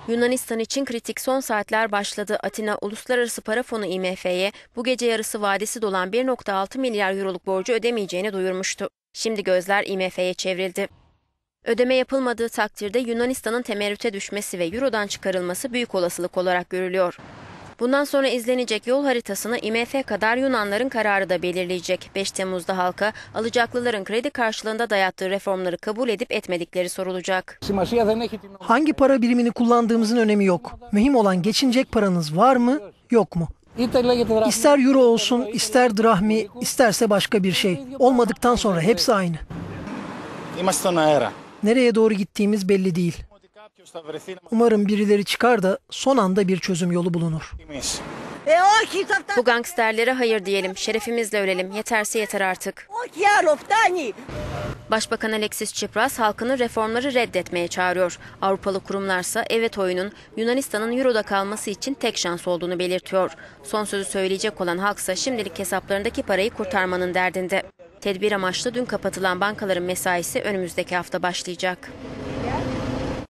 Yunanistan için kritik son saatler başladı. Atina Uluslararası Para Fonu IMF'ye bu gece yarısı vadesi dolan 1,6 milyar euroluk borcu ödemeyeceğini duyurmuştu. Şimdi gözler IMF'ye çevrildi. Ödeme yapılmadığı takdirde Yunanistan'ın temerrüte düşmesi ve Euro'dan çıkarılması büyük olasılık olarak görülüyor. Bundan sonra izlenecek yol haritasını IMF kadar Yunanların kararı da belirleyecek. 5 Temmuz'da halka alacaklıların kredi karşılığında dayattığı reformları kabul edip etmedikleri sorulacak. Hangi para birimini kullandığımızın önemi yok. Mühim olan geçinecek paranız var mı, yok mu? İster euro olsun, ister drahmi, isterse başka bir şey. Olmadıktan sonra hepsi aynı. Nereye doğru gittiğimiz belli değil. Umarım birileri çıkar da son anda bir çözüm yolu bulunur. Bu gangsterlere hayır diyelim, şerefimizle ölelim, yeterse yeter artık. Başbakan Alexis Tsipras halkını reformları reddetmeye çağırıyor. Avrupalı kurumlarsa evet oyunun Yunanistan'ın Euro'da kalması için tek şans olduğunu belirtiyor. Son sözü söyleyecek olan halksa şimdilik hesaplarındaki parayı kurtarmanın derdinde. Tedbir amaçlı dün kapatılan bankaların mesaisi önümüzdeki hafta başlayacak.